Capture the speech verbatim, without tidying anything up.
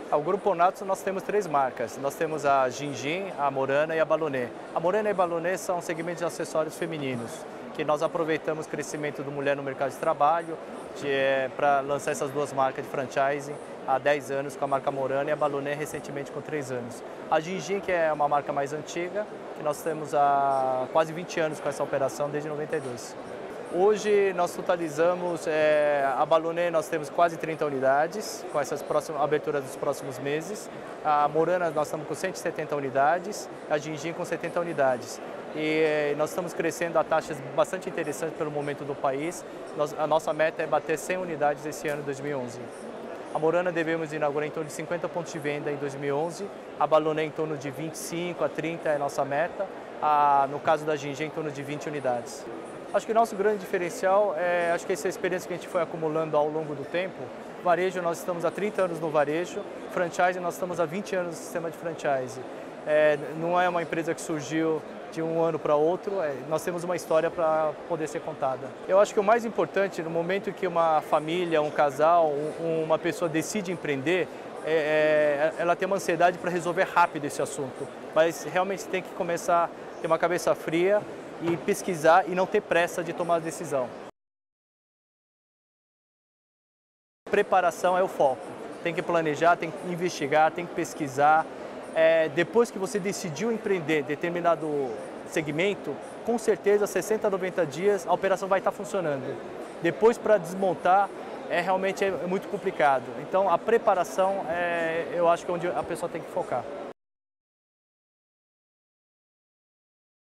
O Grupo Onato nós temos três marcas. Nós temos a Gingin, a Morana e a Balonê. A Morana e a Balonê são segmentos de acessórios femininos, que nós aproveitamos o crescimento do mulher no mercado de trabalho é, para lançar essas duas marcas de franchising há dez anos com a marca Morana e a Balonê recentemente com três anos. A Gingin, que é uma marca mais antiga, que nós temos há quase vinte anos com essa operação, desde noventa e dois. Hoje nós totalizamos, é, a Balonê nós temos quase trinta unidades, com essas próximas aberturas dos próximos meses. A Morana nós estamos com cento e setenta unidades, a Gingin com setenta unidades. E é, nós estamos crescendo a taxas bastante interessantes pelo momento do país. Nós, a nossa meta é bater cem unidades esse ano, dois mil e onze. A Morana devemos inaugurar em torno de cinquenta pontos de venda em dois mil e onze, a Balonê em torno de vinte e cinco a trinta é a nossa meta, a, no caso da Gingin em torno de vinte unidades. Acho que o nosso grande diferencial é, acho que essa experiência que a gente foi acumulando ao longo do tempo. Varejo, nós estamos há trinta anos no varejo, franchise, nós estamos há vinte anos no sistema de franchise. É, não é uma empresa que surgiu de um ano para outro, é, nós temos uma história para poder ser contada. Eu acho que o mais importante, no momento que uma família, um casal, um, uma pessoa decide empreender, é, é, ela tem uma ansiedade para resolver rápido esse assunto, mas realmente tem que começar a ter uma cabeça fria e pesquisar e não ter pressa de tomar a decisão. Preparação é o foco. Tem que planejar, tem que investigar, tem que pesquisar. É, depois que você decidiu empreender determinado segmento, com certeza sessenta a noventa dias a operação vai estar funcionando. Depois, para desmontar, é realmente é muito complicado. Então a preparação é, eu acho que é onde a pessoa tem que focar.